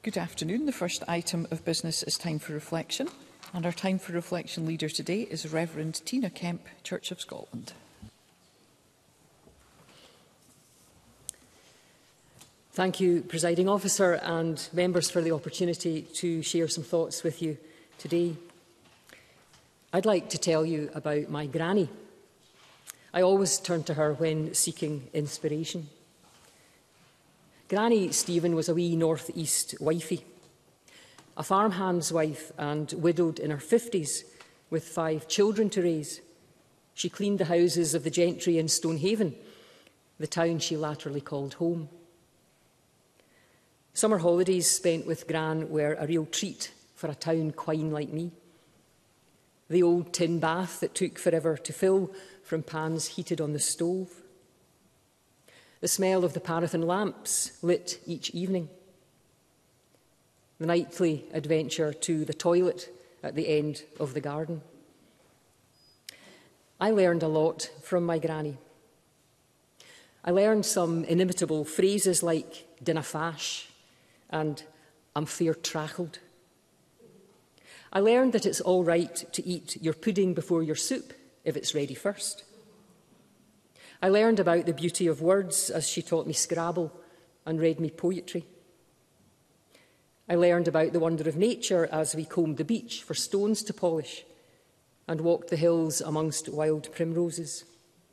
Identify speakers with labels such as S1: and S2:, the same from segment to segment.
S1: Good afternoon. The first item of business is time for reflection, and our time for reflection leader today is Reverend Tina Kemp, Church of Scotland.
S2: Thank you, Presiding Officer, and members for the opportunity to share some thoughts with you today. I'd like to tell you about my granny. I always turn to her when seeking inspiration. Granny Stephen was a wee North East wifey, a farmhand's wife and widowed in her 50s with 5 children to raise. She cleaned the houses of the gentry in Stonehaven, the town she latterly called home. Summer holidays spent with Gran were a real treat for a town quine like me. The old tin bath that took forever to fill from pans heated on the stove. The smell of the paraffin lamps lit each evening. The nightly adventure to the toilet at the end of the garden. I learned a lot from my granny. I learned some inimitable phrases like dinna fash and I'm fear trachled. I learned that it's all right to eat your pudding before your soup if it's ready first. I learned about the beauty of words as she taught me Scrabble and read me poetry. I learned about the wonder of nature as we combed the beach for stones to polish and walked the hills amongst wild primroses.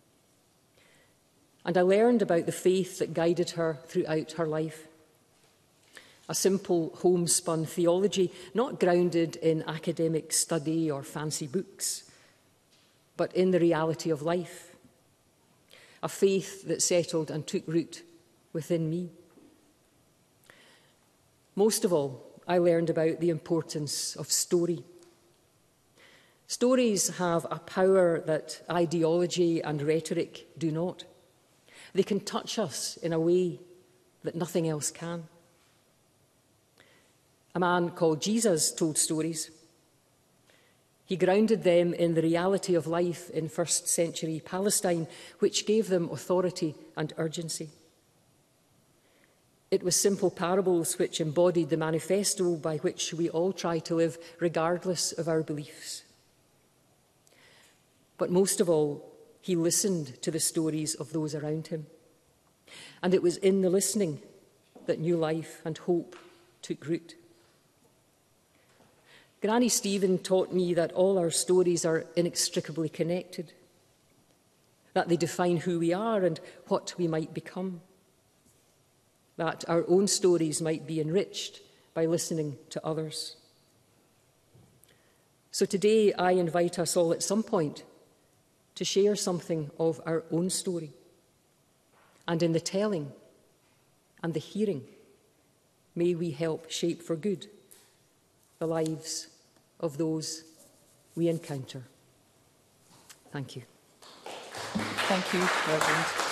S2: And I learned about the faith that guided her throughout her life. A simple homespun theology, not grounded in academic study or fancy books, but in the reality of life. A faith that settled and took root within me. Most of all, I learned about the importance of story. Stories have a power that ideology and rhetoric do not. They can touch us in a way that nothing else can. A man called Jesus told stories. He grounded them in the reality of life in first century Palestine, which gave them authority and urgency. It was simple parables which embodied the manifesto by which we all try to live regardless of our beliefs. But most of all, he listened to the stories of those around him. And it was in the listening that new life and hope took root. Granny Stephen taught me that all our stories are inextricably connected, that they define who we are and what we might become, that our own stories might be enriched by listening to others. So today I invite us all at some point to share something of our own story, and in the telling and the hearing, may we help shape for good the lives of those we encounter. Thank you.
S1: Thank you, Reverend.